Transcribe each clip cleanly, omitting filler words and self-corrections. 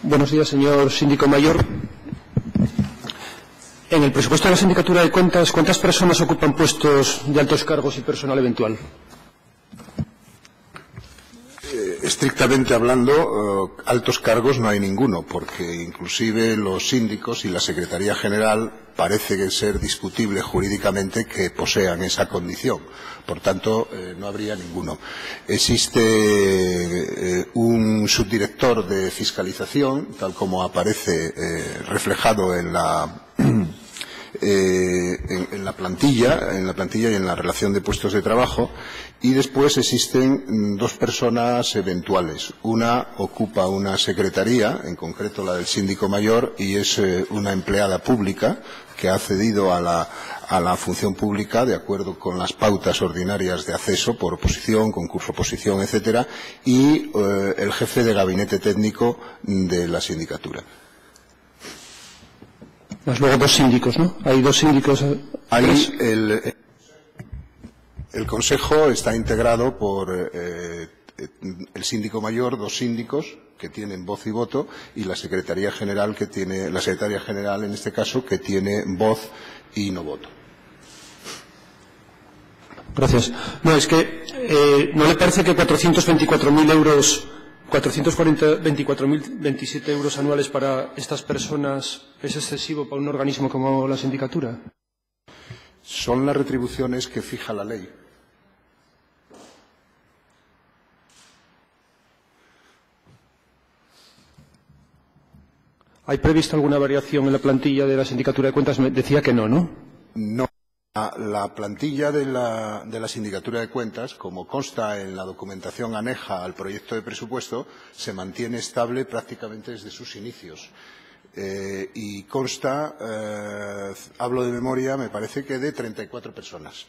Buenos días, señor síndico mayor. En el presupuesto de la Sindicatura de Cuentas, ¿cuántas personas ocupan puestos de altos cargos y personal eventual? Estrictamente hablando, altos cargos no hay ninguno, porque inclusive los síndicos y la Secretaría General parece ser discutible jurídicamente que posean esa condición. Por tanto, no habría ninguno. Existe un subdirector de fiscalización, tal como aparece reflejado en la plantilla y en la relación de puestos de trabajo, y después existen dos personas eventuales. Una ocupa una secretaría, en concreto la del síndico mayor, y es una empleada pública que ha accedido a la función pública de acuerdo con las pautas ordinarias de acceso por oposición, concurso-oposición, etcétera, y el jefe de gabinete técnico de la sindicatura. Más luego dos síndicos, ¿no? Hay dos síndicos. Ahí el Consejo está integrado por el síndico mayor, dos síndicos que tienen voz y voto, y la Secretaría General la Secretaria General en este caso, que tiene voz y no voto. Gracias. No, es que ¿no le parece que 424.000 euros, 424.027 euros anuales para estas personas es excesivo para un organismo como la Sindicatura? Son las retribuciones que fija la ley. ¿Hay prevista alguna variación en la plantilla de la Sindicatura de Cuentas? Me decía que no, ¿no? No. La plantilla de la Sindicatura de Cuentas, como consta en la documentación aneja al proyecto de presupuesto, se mantiene estable prácticamente desde sus inicios. Y consta, hablo de memoria, me parece que de 34 personas.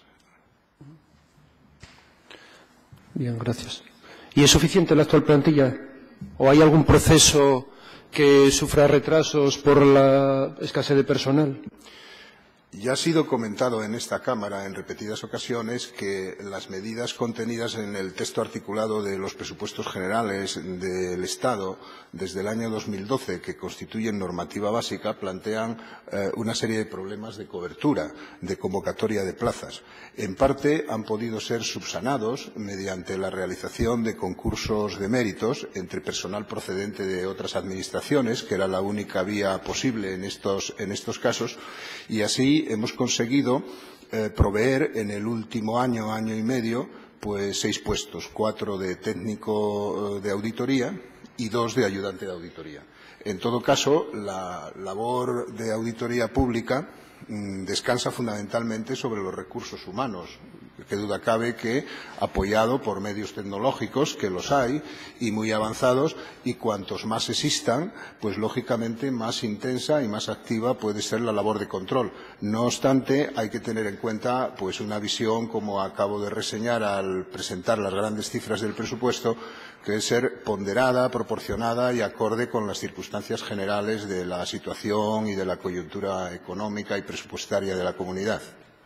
Bien, gracias. ¿Y es suficiente la actual plantilla? ¿O hay algún proceso que sufra retrasos por la escasez de personal? Ya ha sido comentado en esta Cámara en repetidas ocasiones que las medidas contenidas en el texto articulado de los presupuestos generales del Estado desde el año 2012, que constituyen normativa básica, plantean una serie de problemas de cobertura, de convocatoria de plazas. En parte han podido ser subsanados mediante la realización de concursos de méritos entre personal procedente de otras administraciones, que era la única vía posible en estos casos, y así hemos conseguido proveer en el último año y medio, pues 6 puestos, 4 de técnico de auditoría y 2 de ayudante de auditoría. En todo caso, la labor de auditoría pública descansa fundamentalmente sobre los recursos humanos. Qué duda cabe que apoyado por medios tecnológicos, que los hay, y muy avanzados, y cuantos más existan, pues lógicamente más intensa y más activa puede ser la labor de control. No obstante, hay que tener en cuenta pues una visión, como acabo de reseñar al presentar las grandes cifras del presupuesto, que debe ser ponderada, proporcionada y acorde con las circunstancias generales de la situación y de la coyuntura económica y presupuestaria de la comunidad.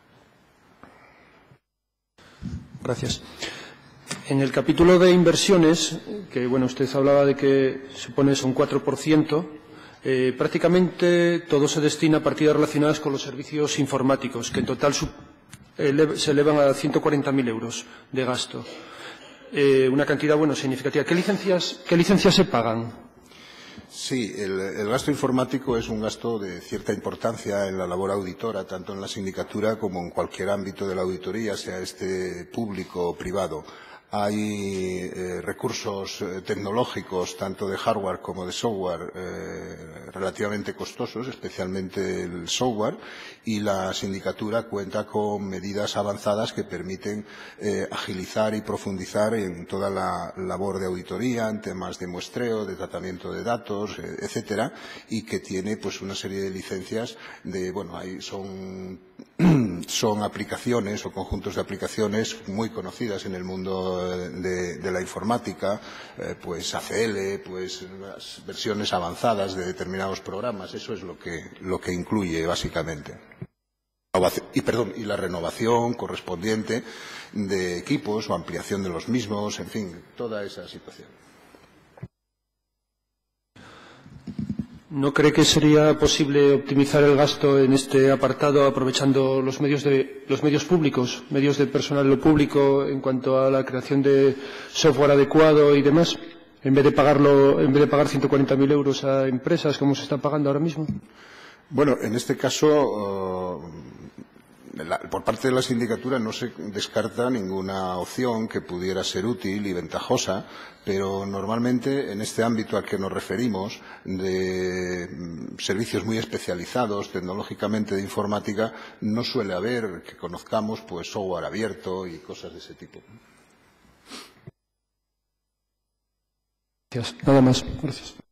Gracias. En el capítulo de inversiones, que bueno, usted hablaba de que supone un 4%, prácticamente todo se destina a partidas relacionadas con los servicios informáticos, que en total se elevan a 140.000 euros de gasto. Una cantidad, bueno, significativa. ¿Qué licencias se pagan? Sí, el gasto informático es un gasto de cierta importancia en la labor auditora, tanto en la sindicatura como en cualquier ámbito de la auditoría, sea este público o privado. Hay recursos tecnológicos, tanto de hardware como de software, relativamente costosos, especialmente el software, y la sindicatura cuenta con medidas avanzadas que permiten agilizar y profundizar en toda la labor de auditoría, en temas de muestreo, de tratamiento de datos, etcétera, y que tiene pues una serie de licencias de, bueno, son aplicaciones o conjuntos de aplicaciones muy conocidas en el mundo de la informática, pues ACL, pues las versiones avanzadas de determinados programas. Eso es lo que incluye básicamente. Y la renovación correspondiente de equipos o ampliación de los mismos, en fin, toda esa situación. ¿No cree que sería posible optimizar el gasto en este apartado aprovechando los medios públicos, medios de personal en lo público en cuanto a la creación de software adecuado y demás, en vez de pagar 140.000 euros a empresas como se está pagando ahora mismo? Bueno, en este caso, por parte de la sindicatura no se descarta ninguna opción que pudiera ser útil y ventajosa, pero normalmente en este ámbito al que nos referimos, de servicios muy especializados tecnológicamente de informática, no suele haber, que conozcamos, pues software abierto y cosas de ese tipo. Gracias. Nada más. Gracias.